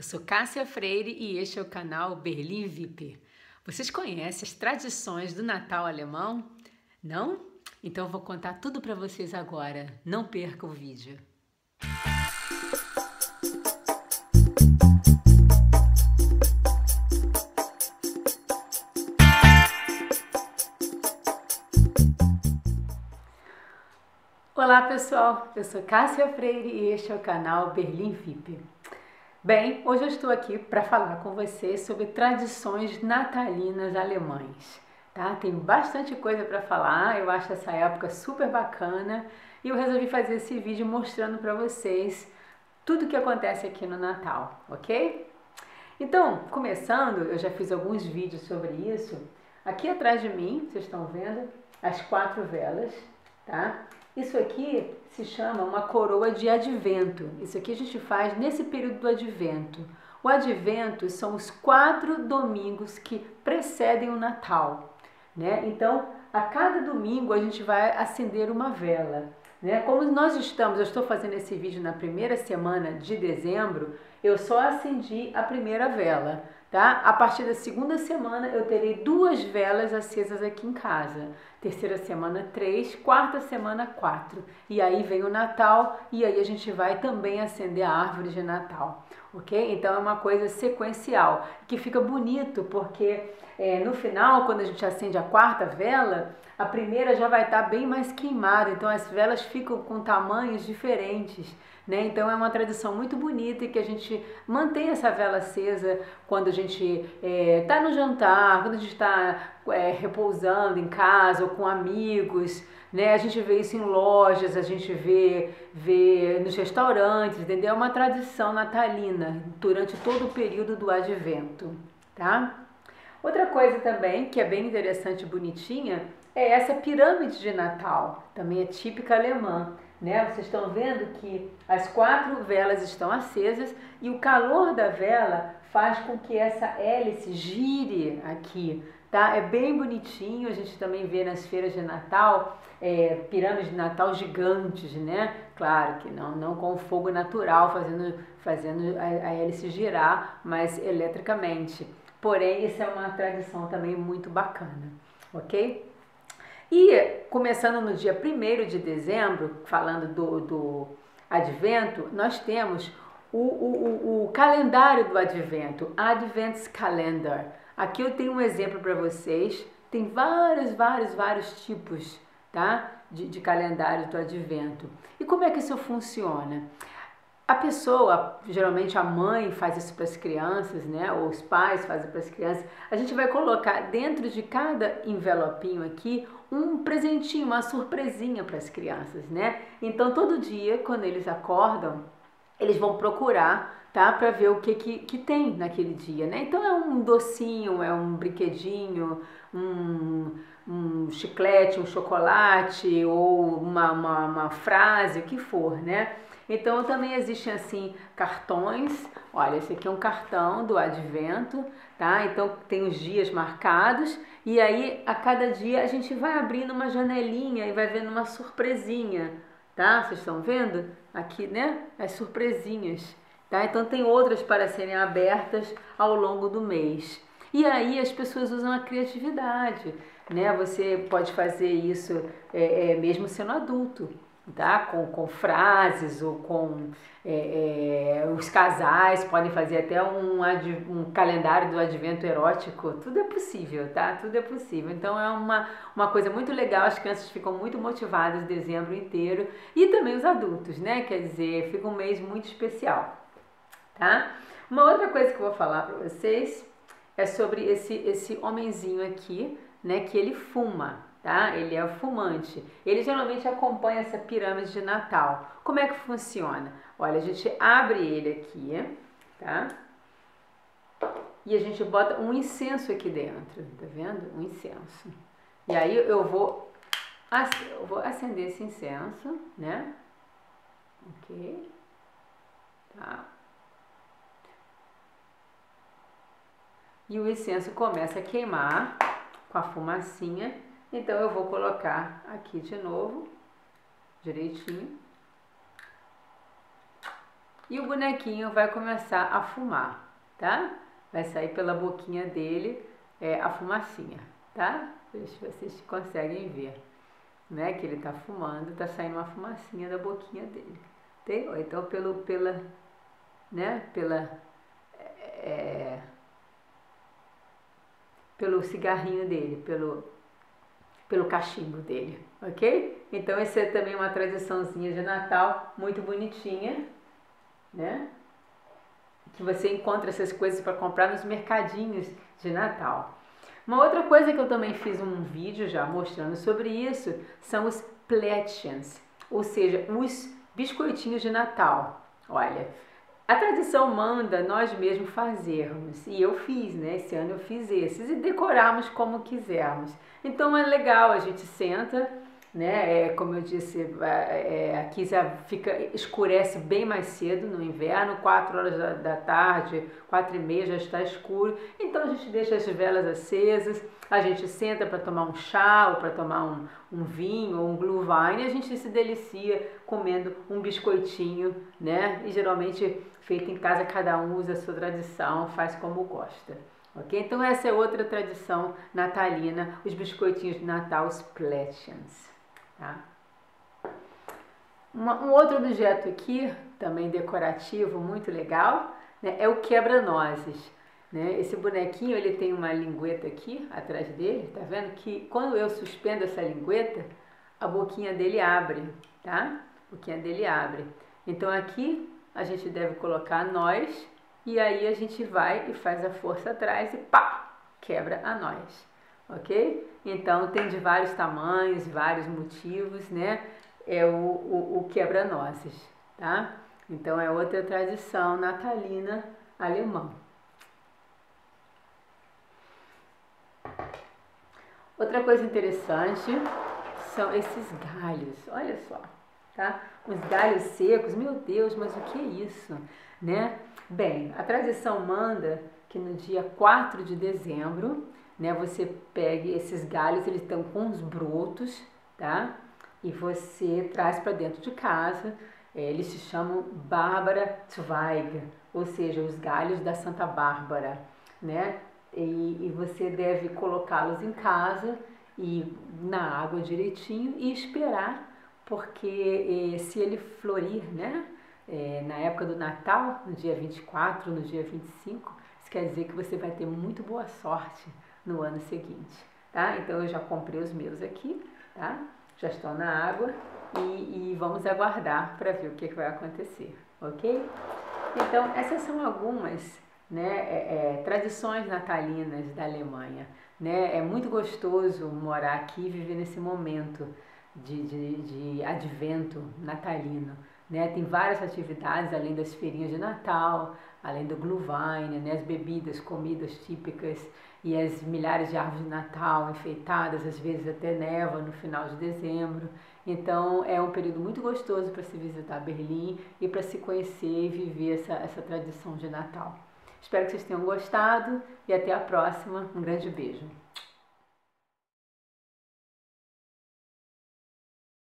Eu sou Cássia Freire e este é o canal Berlim VIP. Vocês conhecem as tradições do Natal alemão? Não? Então eu vou contar tudo para vocês agora. Não perca o vídeo. Olá pessoal, eu sou Cássia Freire e este é o canal Berlim VIP. Bem, hoje eu estou aqui para falar com vocês sobre tradições natalinas alemães, tá? Tem bastante coisa para falar, eu acho essa época super bacana e eu resolvi fazer esse vídeo mostrando para vocês tudo o que acontece aqui no Natal, ok? Então, começando, eu já fiz alguns vídeos sobre isso. Aqui atrás de mim, vocês estão vendo as 4 velas, tá? Isso aqui se chama uma coroa de advento. Isso aqui a gente faz nesse período do advento. O advento são os 4 domingos que precedem o Natal, né? Então, a cada domingo a gente vai acender uma vela, né? Como eu estou fazendo esse vídeo na primeira semana de dezembro, eu só acendi a primeira vela, tá? A partir da segunda semana eu terei 2 velas acesas aqui em casa. Terceira semana 3, quarta semana 4. E aí vem o Natal e aí a gente vai também acender a árvore de Natal, ok? Então é uma coisa sequencial, que fica bonito porque no final, quando a gente acende a 4ª vela, a primeira já vai estar bem mais queimada, então as velas ficam com tamanhos diferentes, né? Então é uma tradição muito bonita e que a gente mantém essa vela acesa quando a gente está no jantar, quando a gente está repousando em casa ou com amigos, né? A gente vê isso em lojas, a gente vê nos restaurantes, entendeu? É uma tradição natalina durante todo o período do advento, tá? Outra coisa também que é bem interessante e bonitinha é essa pirâmide de Natal, também é típica alemã, né? Vocês estão vendo que as 4 velas estão acesas e o calor da vela faz com que essa hélice gire aqui, tá? É bem bonitinho, a gente também vê nas feiras de Natal, pirâmides de Natal gigantes, né? Claro que não com fogo natural fazendo a hélice girar, mas eletricamente. Porém, isso é uma tradição também muito bacana, ok? E começando no dia 1º de dezembro, falando do Advento, nós temos o calendário do Advento, Adventskalender. Aqui eu tenho um exemplo para vocês, tem vários tipos, tá? de calendário do Advento. E como é que isso funciona? A pessoa, geralmente a mãe faz isso para as crianças, né? Ou os pais fazem para as crianças. A gente vai colocar dentro de cada envelopinho aqui um presentinho, uma surpresinha para as crianças, né? Então todo dia, quando eles acordam, eles vão procurar, tá? Para ver o que tem naquele dia, né? Então é um docinho, é um brinquedinho, um chiclete, um chocolate ou uma frase, o que for, né? Então também existem assim cartões. Olha, esse aqui é um cartão do Advento, tá? Então tem os dias marcados e aí a cada dia a gente vai abrindo uma janelinha e vai vendo uma surpresinha, tá? Vocês estão vendo aqui, né? As surpresinhas, tá? Então tem outras para serem abertas ao longo do mês. E aí as pessoas usam a criatividade, né? Você pode fazer isso mesmo sendo adulto, tá? Com frases ou com os casais podem fazer até um calendário do advento erótico. Tudo é possível, tá? Tudo é possível. Então é uma coisa muito legal, as crianças ficam muito motivadas dezembro inteiro e também os adultos, né? Quer dizer, fica um mês muito especial, tá? Uma outra coisa que eu vou falar para vocês é sobre esse homenzinho aqui, né? Que ele fuma. Tá? Ele é fumante. Ele geralmente acompanha essa pirâmide de Natal. Como é que funciona? Olha, a gente abre ele aqui, tá? E a gente bota um incenso aqui dentro, tá vendo? Um incenso. E aí eu vou acender esse incenso, né? Ok. Tá? E o incenso começa a queimar com a fumacinha. Então eu vou colocar aqui de novo, direitinho. e o bonequinho vai começar a fumar, tá? Vai sair pela boquinha dele a fumacinha, tá? Deixa eu ver se vocês conseguem ver, né? Que ele tá fumando, tá saindo uma fumacinha da boquinha dele. Entendeu? Então pelo cigarrinho dele, pelo cachimbo dele, ok? Então essa é também uma tradiçãozinha de Natal muito bonitinha, né? Que você encontra essas coisas para comprar nos mercadinhos de Natal. Uma outra coisa que eu também fiz um vídeo já mostrando sobre isso são os Plätzchens, ou seja, os biscoitinhos de Natal. Olha, a tradição manda nós mesmos fazermos, e eu fiz, né? Esse ano eu fiz esses e decorarmos como quisermos. Então é legal, a gente senta, né? Como eu disse, aqui já escurece bem mais cedo no inverno, 4 horas da tarde, 4h30 já está escuro. Então a gente deixa as velas acesas, a gente senta para tomar um chá ou para tomar um vinho ou um glühwein e a gente se delicia comendo um biscoitinho, né? E geralmente feito em casa, cada um usa a sua tradição, faz como gosta. Ok? Então essa é outra tradição natalina, os biscoitinhos de Natal, os Plätzchens. Tá? Um outro objeto aqui, também decorativo, muito legal, né, é o quebra-nozes. Né? Esse bonequinho ele tem uma lingueta aqui atrás dele, tá vendo? Que quando eu suspendo essa lingueta, a boquinha dele abre, tá? A boquinha dele abre. Então aqui a gente deve colocar nós e aí a gente vai e faz a força atrás e pá, quebra a nós. Ok? Então tem de vários tamanhos, vários motivos, né? É o quebra-nozes, tá? Então é outra tradição natalina alemã. Outra coisa interessante são esses galhos, olha só, tá? Os galhos secos, meu Deus, mas o que é isso, né? Bem, a tradição manda que no dia 4 de dezembro, né, você pegue esses galhos, eles estão com os brotos, tá? E você traz para dentro de casa, eles se chamam Bárbara Zweig, ou seja, os galhos da Santa Bárbara, né? E você deve colocá-los em casa e na água direitinho e esperar, porque se ele florir, né? Na época do Natal, no dia 24, no dia 25, isso quer dizer que você vai ter muito boa sorte no ano seguinte, tá? Então eu já comprei os meus aqui, tá? Já estão na água e vamos aguardar para ver o que vai acontecer, ok? Então essas são algumas, né, tradições natalinas da Alemanha, né? É muito gostoso morar aqui e viver nesse momento de advento natalino. Né? Tem várias atividades, além das feirinhas de Natal, além do glühwein, né? As bebidas, comidas típicas e as milhares de árvores de Natal enfeitadas, às vezes até neva no final de dezembro. Então é um período muito gostoso para se visitar Berlim e para se conhecer e viver essa tradição de Natal. Espero que vocês tenham gostado e até a próxima. Um grande beijo.